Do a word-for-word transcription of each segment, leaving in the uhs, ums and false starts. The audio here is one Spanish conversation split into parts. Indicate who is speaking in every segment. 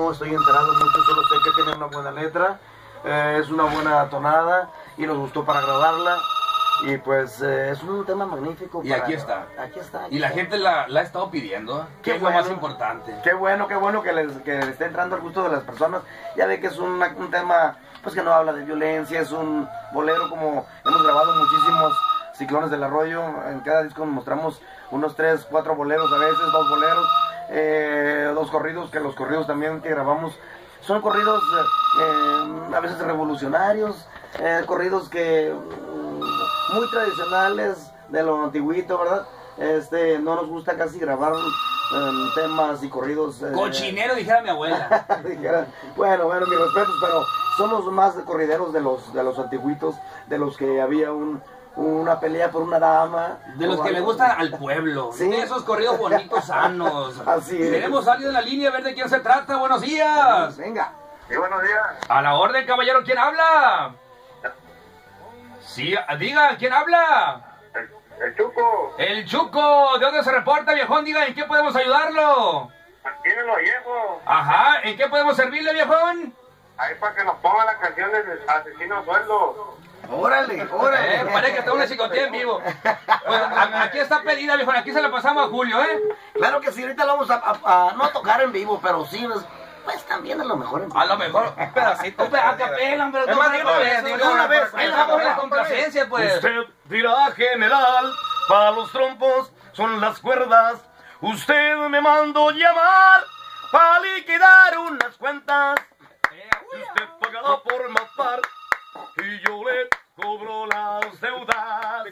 Speaker 1: No estoy enterado mucho, solo sé que tiene una buena letra, eh, es una buena tonada y nos gustó para grabarla. Y pues eh, es un tema magnífico.
Speaker 2: Y
Speaker 1: para,
Speaker 2: aquí está.
Speaker 1: Aquí está. Aquí
Speaker 2: y la
Speaker 1: está.
Speaker 2: gente la, la ha estado pidiendo.
Speaker 1: Qué
Speaker 2: que
Speaker 1: bueno,
Speaker 2: es lo más importante.
Speaker 1: Qué bueno, qué bueno que les, que les esté entrando al gusto de las personas. Ya ve que es un, un tema pues que no habla de violencia, es un bolero como hemos grabado muchísimos Ciclones del Arroyo. En cada disco mostramos unos tres, cuatro boleros a veces, dos boleros, eh, dos corridos, que los corridos también que grabamos son corridos eh, a veces revolucionarios, eh, corridos que muy tradicionales de lo antiguito, ¿verdad? Este, no nos gusta casi grabar eh, temas y corridos. Eh,
Speaker 2: Cochinero, dijera mi abuela.
Speaker 1: dijera, bueno, bueno, mis respetos, pero somos más corrideros de los de los antiguitos, de los que había un, una pelea por una dama.
Speaker 2: De los que
Speaker 1: algo.
Speaker 2: le gustan al pueblo.
Speaker 1: ¿Sí?
Speaker 2: De esos corridos bonitos, sanos.
Speaker 1: Así es.
Speaker 2: Tenemos a alguien en la línea, a ver de quién se trata. Buenos días.
Speaker 1: Venga.
Speaker 3: Sí, buenos días.
Speaker 2: A la orden, caballero, ¿quién habla? Sí, diga, ¿quién habla?
Speaker 3: El, el Chuco.
Speaker 2: El Chuco, ¿de dónde se reporta, viejón? Diga, ¿en qué podemos ayudarlo?
Speaker 3: Aquí me lo llevo.
Speaker 2: Ajá, ¿en qué podemos servirle, viejón?
Speaker 3: Ahí para que nos ponga la canción del asesino sueldo.
Speaker 1: Órale, órale.
Speaker 2: Eh, parece que está una psicotía en vivo. Pues a- aquí está pedida, viejón, aquí se la pasamos a Julio, ¿eh?
Speaker 1: Claro que sí, ahorita lo vamos a, a- a no a tocar en vivo, pero sí, pues, pues también a lo mejor en vivo.
Speaker 2: A lo mejor, un pedacito. Un pedacito, capela, pero
Speaker 1: Es más, de una vez, de una vez.
Speaker 2: Ahí dejamos la complacencia, pues.
Speaker 1: Usted dirá, general, para los trompos son las cuerdas. Usted me mandó llamar para liquidar unas cuentas. Usted pagará por matar y yo le cobro las deudas.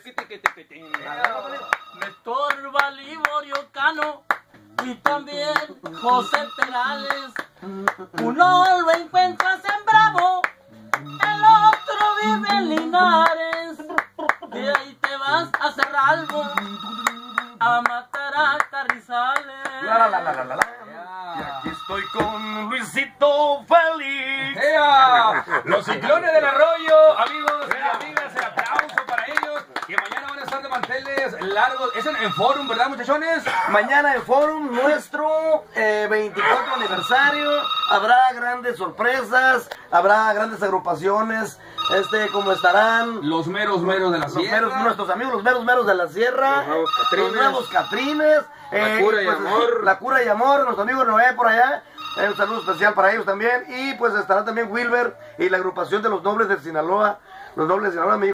Speaker 4: Me estorba Liborio Cano y también José Perales. Uno lo encuentras en Bravo, el otro vive en Linares. De ahí te vas a Cerralbo a matar a Carrizales.
Speaker 1: La, la, la, la, la, la, la. Y aquí estoy con Luisito Félix.
Speaker 2: ¡Ea! Los Ciclones del Arroyo, amigos y amigas, el aplauso para ellos, que mañana van a estar de manteles largos. Es en, en Forum, ¿verdad, muchachones?
Speaker 1: Mañana en Forum, nuestro eh, veinticuatro aniversario. Habrá grandes sorpresas, habrá grandes agrupaciones. Este, como estarán
Speaker 2: Los meros meros de la
Speaker 1: los
Speaker 2: sierra.
Speaker 1: meros, nuestros amigos, los meros meros de la sierra,
Speaker 2: Los nuevos Catrines.
Speaker 1: los nuevos Catrines,
Speaker 2: La Cura y
Speaker 1: pues,
Speaker 2: Amor.
Speaker 1: La Cura y Amor, nuestro amigo Noé por allá. Eh, un saludo especial para ellos también. Y pues estará también Wilber y la agrupación de los Nobles de Sinaloa. Los Nobles de Sinaloa, mi